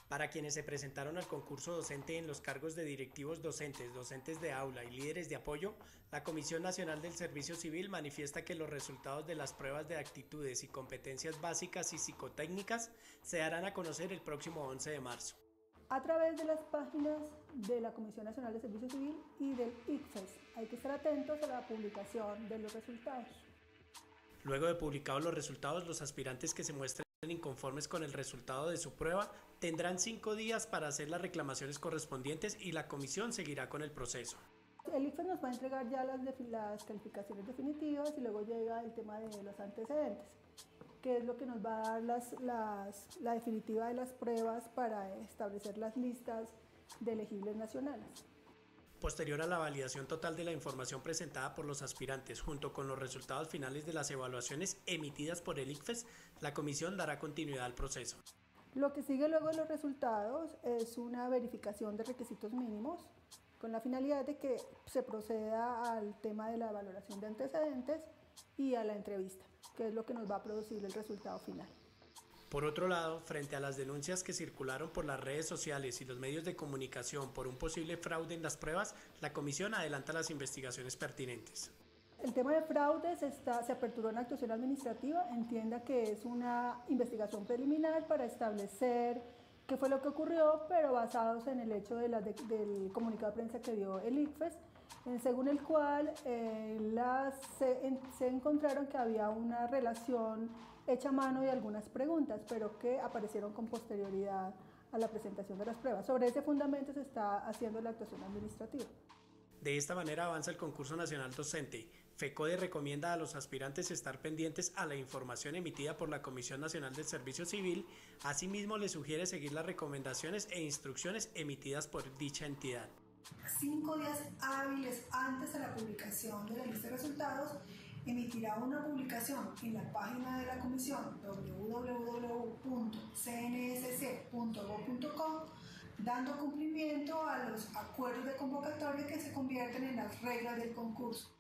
Para quienes se presentaron al concurso docente en los cargos de directivos docentes, docentes de aula y líderes de apoyo, la Comisión Nacional del Servicio Civil manifiesta que los resultados de las pruebas de actitudes y competencias básicas y psicotécnicas se darán a conocer el próximo 11 de marzo. A través de las páginas de la Comisión Nacional de Servicio Civil y del ICFES. Hay que estar atentos a la publicación de los resultados. Luego de publicados los resultados, los aspirantes que se muestren inconformes con el resultado de su prueba tendrán 5 días para hacer las reclamaciones correspondientes y la comisión seguirá con el proceso. El ICFES nos va a entregar ya las calificaciones definitivas y luego llega el tema de los antecedentes, que es lo que nos va a dar la definitiva de las pruebas para establecer las listas de elegibles nacionales. Posterior a la validación total de la información presentada por los aspirantes, junto con los resultados finales de las evaluaciones emitidas por el ICFES, la comisión dará continuidad al proceso. Lo que sigue luego de los resultados es una verificación de requisitos mínimos, con la finalidad de que se proceda al tema de la valoración de antecedentes y a la entrevista, que es lo que nos va a producir el resultado final. Por otro lado, frente a las denuncias que circularon por las redes sociales y los medios de comunicación por un posible fraude en las pruebas, la comisión adelanta las investigaciones pertinentes. El tema de fraudes se aperturó una actuación administrativa, entienda que es una investigación preliminar para establecer qué fue lo que ocurrió, pero basados en el hecho del comunicado de prensa que dio el ICFES, según el cual se encontraron que había una relación hecha a mano de algunas preguntas, pero que aparecieron con posterioridad a la presentación de las pruebas. Sobre ese fundamento se está haciendo la actuación administrativa. De esta manera avanza el concurso nacional docente. FECODE recomienda a los aspirantes estar pendientes a la información emitida por la Comisión Nacional del Servicio Civil. Asimismo, les sugiere seguir las recomendaciones e instrucciones emitidas por dicha entidad. 5 días hábiles antes de la publicación de la lista de resultados, emitirá una publicación en la página de la comisión www.cnsc.gov.co dando cumplimiento a los acuerdos de convocatoria que se convierten en las reglas del concurso.